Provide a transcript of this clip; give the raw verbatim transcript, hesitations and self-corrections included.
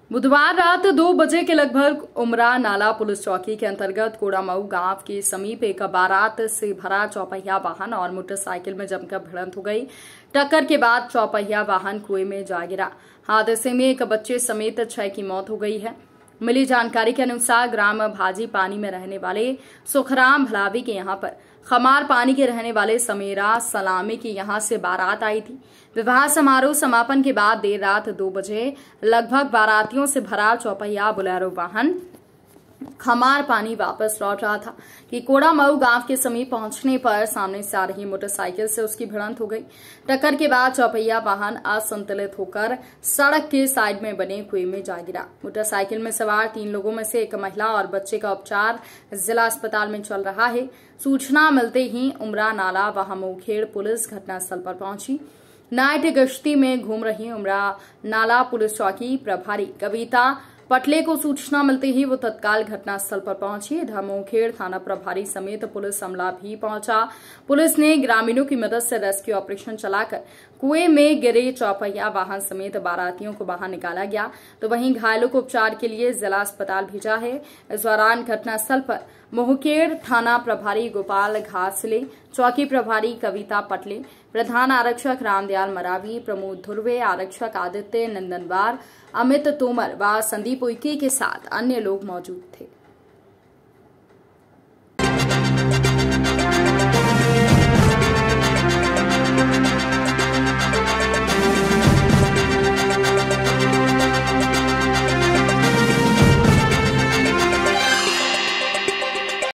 बुधवार रात दो बजे के लगभग उमरा नाला पुलिस चौकी के अंतर्गत कोड़ामऊ गांव के समीप एक बारात से भरा चौपहिया वाहन और मोटरसाइकिल में जमकर भिड़ंत हो गई। टक्कर के बाद चौपहिया वाहन कुएं में जा गिरा। हादसे में एक बच्चे समेत छह की मौत हो गई है। मिली जानकारी के अनुसार ग्राम भाजी पानी में रहने वाले सुखराम भलावी के यहां पर खमार पानी के रहने वाले समेरा सलामी की यहां से बारात आई थी। विवाह समारोह समापन के बाद देर रात दो बजे लगभग बारातियों से भरा चौपहिया बोलेरो वाहन खमार पानी वापस लौट रहा था कि कोड़ामऊ गांव के समीप पहुंचने पर सामने से आ रही मोटरसाइकिल से उसकी भिड़ंत हो गई। टक्कर के बाद चौपहिया वाहन असंतुलित होकर सड़क के साइड में बने कुएं में जा गिरा। मोटरसाइकिल में सवार तीन लोगों में से एक महिला और बच्चे का उपचार जिला अस्पताल में चल रहा है। सूचना मिलते ही उमरा नाला व मोखेड़ पुलिस घटनास्थल पर पहुंची। नाइट गश्ती में घूम रही उमरा नाला पुलिस चौकी प्रभारी कविता पटले को सूचना मिलते ही वो तत्काल घटनास्थल पर पहुंची। इधर मोखेड़ थाना प्रभारी समेत पुलिस अमला भी पहुंचा। पुलिस ने ग्रामीणों की मदद से रेस्क्यू ऑपरेशन चलाकर कुएं में गिरे चौपहिया वाहन समेत बारातियों को बाहर निकाला गया, तो वहीं घायलों को उपचार के लिए जिला अस्पताल भेजा है। इस दौरान घटनास्थल पर मोखेड़ थाना प्रभारी गोपाल घासले, चौकी प्रभारी कविता पटले, प्रधान आरक्षक रामदयाल मरावी, प्रमोद धुर्वे, आरक्षक आदित्य नंदनवार, अमित तोमर व संदीप उइके के साथ अन्य लोग मौजूद थे।